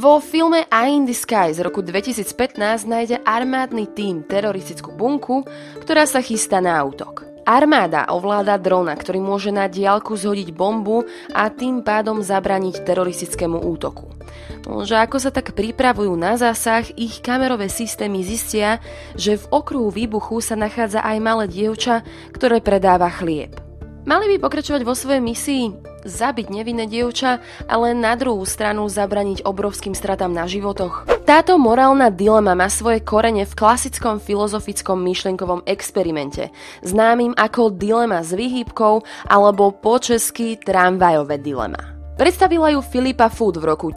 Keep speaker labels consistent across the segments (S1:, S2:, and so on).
S1: Vo filme Eye in the Sky z roku 2015 nájde armádny tím teroristickú bunku, ktorá sa chystá na útok. Armáda ovláda drona, ktorý môže na diaľku zhodiť bombu a tým pádom zabraniť teroristickému útoku. Že ako sa tak pripravujú na zásah, ich kamerové systémy zistia, že v okruhu výbuchu sa nachádza aj malé dievča, ktoré predáva chlieb. Mali by pokračovať vo svojej misii, zabiť nevinné dievča, ale na druhú stranu zabraniť obrovským stratám na životoch. Táto morálna dilema má svoje korene v klasickom filozofickom myšlienkovom experimente, známym ako dilema s výhybkou alebo po česky tramvajové dilema. Predstavila ju Philippa Foot v roku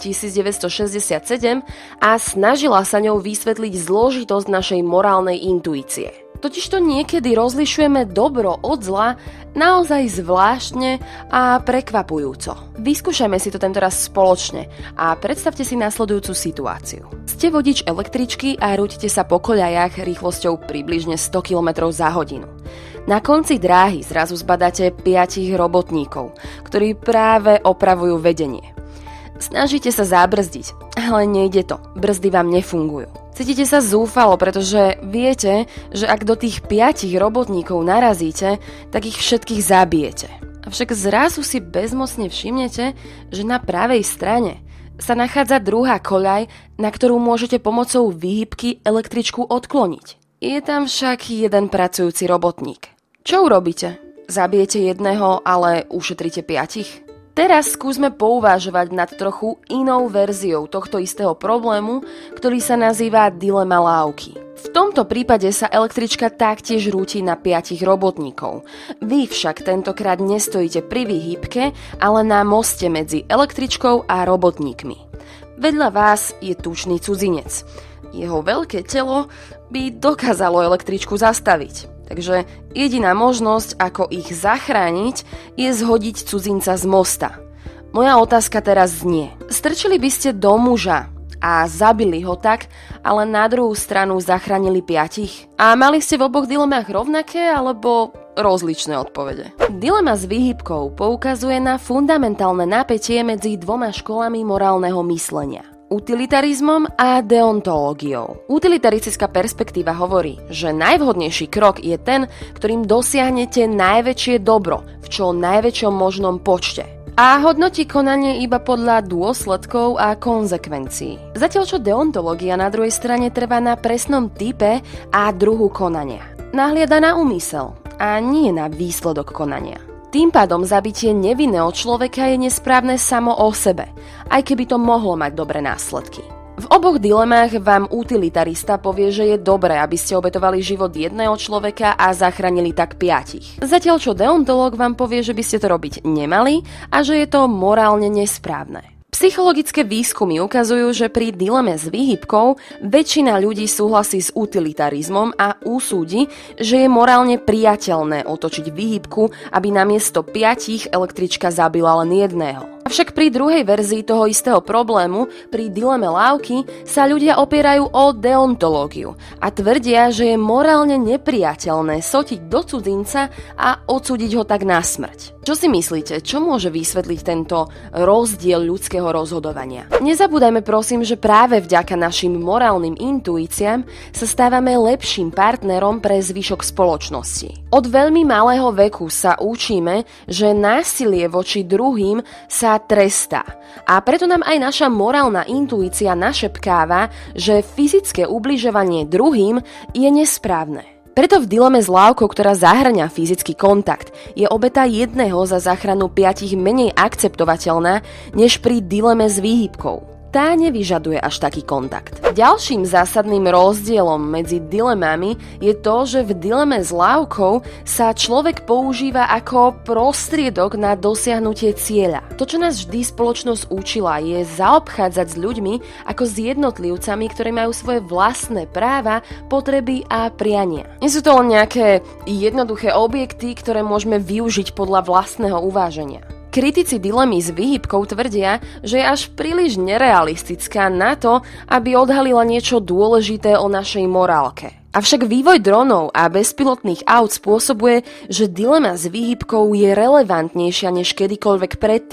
S1: 1967 a snažila sa ňou vysvetliť zložitosť našej morálnej intuície. Totižto niekedy rozlišujeme dobro od zla naozaj zvláštne a prekvapujúco. Vyskúšajme si to tentoraz spoločne a predstavte si nasledujúcu situáciu. Ste vodič električky a rútite sa po koľajach rýchlosťou približne 100 km za hodinu. Na konci dráhy zrazu zbadáte 5 robotníkov, ktorí práve opravujú vedenie. Snažíte sa zabrzdiť, ale nejde to, brzdy vám nefungujú. Cítite sa zúfalo, pretože viete, že ak do tých 5 robotníkov narazíte, tak ich všetkých zabijete. Avšak zrazu si bezmocne všimnete, že na pravej strane sa nachádza druhá koľaj, na ktorú môžete pomocou výhybky električku odkloniť. Je tam však jeden pracujúci robotník. Čo urobíte? Zabijete jedného, ale ušetríte 5? Teraz skúsme pouvažovať nad trochu inou verziou tohto istého problému, ktorý sa nazýva dilema lávky. V tomto prípade sa električka taktiež rúti na 5 robotníkov. Vy však tentokrát nestojíte pri výhybke, ale na moste medzi električkou a robotníkmi. Vedľa vás je tučný cudzinec. Jeho veľké telo by dokázalo električku zastaviť. Takže jediná možnosť, ako ich zachrániť, je zhodiť cudzinca z mosta. Moja otázka teraz znie. Strčili by ste do muža a zabili ho tak, ale na druhú stranu zachránili 5? A mali ste v oboch dilemách rovnaké alebo rozličné odpovede? Dilema s výhybkou poukazuje na fundamentálne napätie medzi dvoma školami morálneho myslenia. Utilitarizmom a deontológiou. Utilitaristická perspektíva hovorí, že najvhodnejší krok je ten, ktorým dosiahnete najväčšie dobro v čo najväčšom možnom počte. A hodnotí konanie iba podľa dôsledkov a konzekvencií. Zatiaľ čo deontológia na druhej strane trvá na presnom type a druhu konania. Nahliada na úmysel a nie na výsledok konania. Tým pádom zabitie nevinného človeka je nesprávne samo o sebe, aj keby to mohlo mať dobré následky. V oboch dilemách vám utilitarista povie, že je dobré, aby ste obetovali život jedného človeka a zachránili tak 5. Zatiaľ čo deontológ vám povie, že by ste to robiť nemali a že je to morálne nesprávne. Psychologické výskumy ukazujú, že pri dileme s výhybkou väčšina ľudí súhlasí s utilitarizmom a usúdi, že je morálne priateľné otočiť výhybku, aby namiesto 5 električka zabila len jedného. Avšak pri druhej verzii toho istého problému, pri dileme lávky, sa ľudia opierajú o deontológiu a tvrdia, že je morálne nepriateľné sotiť do cudzinca a odsúdiť ho tak na smrť. Čo si myslíte, čo môže vysvetliť tento rozdiel ľudského rozhodovania? Nezabúdajme prosím, že práve vďaka našim morálnym intuíciám sa stávame lepším partnerom pre zvyšok spoločnosti. Od veľmi malého veku sa učíme, že násilie voči druhým sa trestá. A preto nám aj naša morálna intuícia našepkáva, že fyzické ubližovanie druhým je nesprávne. Preto v dileme s lávkou, ktorá zahŕňa fyzický kontakt, je obeta jedného za záchranu 5 menej akceptovateľná, než pri dileme s výhybkou. Tá nevyžaduje až taký kontakt. Ďalším zásadným rozdielom medzi dilemami je to, že v dileme s lávkou sa človek používa ako prostriedok na dosiahnutie cieľa. To, čo nás vždy spoločnosť učila, je zaobchádzať s ľuďmi ako s jednotlivcami, ktorí majú svoje vlastné práva, potreby a priania. Nie sú to len nejaké jednoduché objekty, ktoré môžeme využiť podľa vlastného uváženia. Kritici dilemy s výhybkou tvrdia, že je až príliš nerealistická na to, aby odhalila niečo dôležité o našej morálke. Avšak vývoj dronov a bezpilotných aut spôsobuje, že dilema s výhybkou je relevantnejšia než kedykoľvek predtým.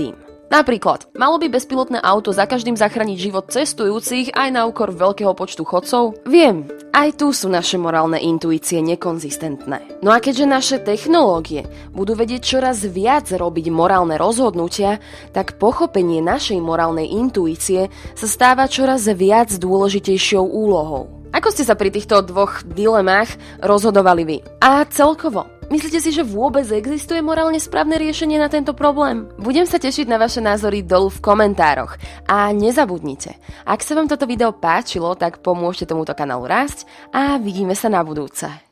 S1: Napríklad, malo by bezpilotné auto za každým zachrániť život cestujúcich aj na úkor veľkého počtu chodcov? Viem, aj tu sú naše morálne intuície nekonzistentné. No a keďže naše technológie budú vedieť čoraz viac robiť morálne rozhodnutia, tak pochopenie našej morálnej intuície sa stáva čoraz viac dôležitejšou úlohou. Ako ste sa pri týchto dvoch dilemách rozhodovali vy? A celkovo, myslíte si, že vôbec existuje morálne správne riešenie na tento problém? Budem sa tešiť na vaše názory dolu v komentároch. A nezabudnite, ak sa vám toto video páčilo, tak pomôžte tomuto kanálu rásť a vidíme sa na budúce.